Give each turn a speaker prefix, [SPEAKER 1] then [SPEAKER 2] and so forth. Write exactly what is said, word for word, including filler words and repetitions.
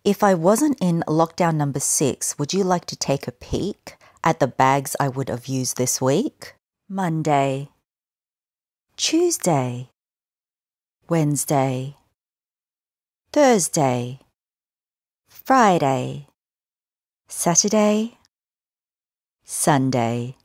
[SPEAKER 1] If I wasn't in lockdown number six, would you like to take a peek at the bags I would have used this week? Monday, Tuesday, Wednesday, Thursday, Friday, Saturday, Sunday.